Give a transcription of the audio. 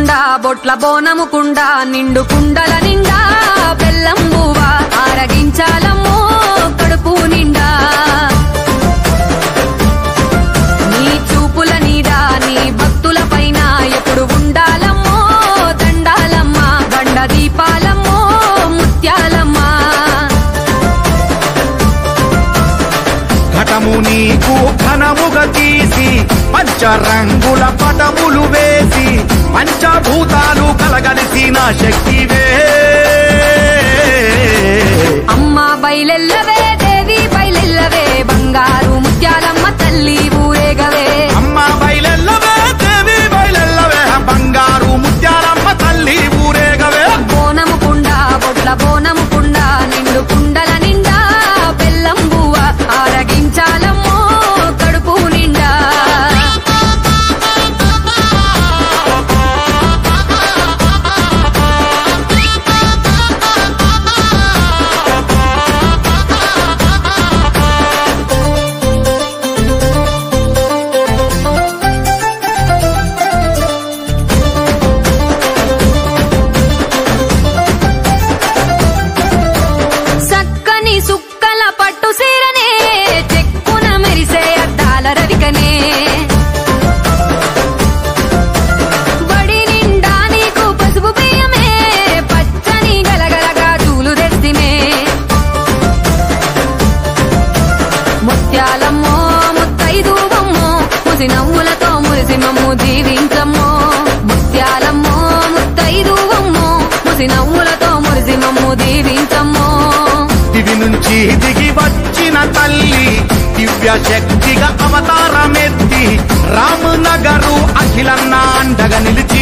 బొట్ల బోనము కుండ నిండు కుండల నిండా బెల్లం బువ్వ ఆరగించాలమ్మో కడుపు నిండా నీ చూపుల నీడ నీ భక్తుల పైన ఎప్పుడు ఉండాలమ్మో దండాలమ్మ బండ దీపాలమ్మో ముత్యాలమ్మ ఘటము నీకు ఘనముగా తీసి పంచరంగుల పటములు వేసి పంచభూతాలు కలగలిసిన శక్తివే అమ్మా బయలెల్లవే దేవి బయలెల్లవే బంగారు ముత్యాలమ్మ తల్లి ఊరేగవే అమ్మా బయలెల్లవే దేవి బయలెల్లవే బంగారు ముత్యాలమ్మ తల్లి ఊరేగవే బోనము కుండ బొట్ల బోనము కుండ నిండు కుండల నిండా బెల్లం బువ్వ ఆరగించాలమ్మో కడుపు నిండా సక్కని సుక్కల పట్టు సీరనే చెక్కున మెరిసే అద్దాల రవికనే బడి నిండా నీకు పసుపు బియ్యమే పచ్చని గలగలగా చూలు తెస్తిమే ముత్యాలమ్మో ముత్తైదువమ్మో ముసి నవ్వులతో మురిసి మమ్ము దీవించమ్మో ముత్యాలమ్మో ముత్తైదువమ్మో ముసి నవ్వులతో మురిసి మమ్ము దీవించమ్మో దివి నుంచి దిగి వచ్చిన తల్లి దివ్య శక్తిగా అవతారమెత్తి రామనగరు అఖిలన్న అండగా నిలిచి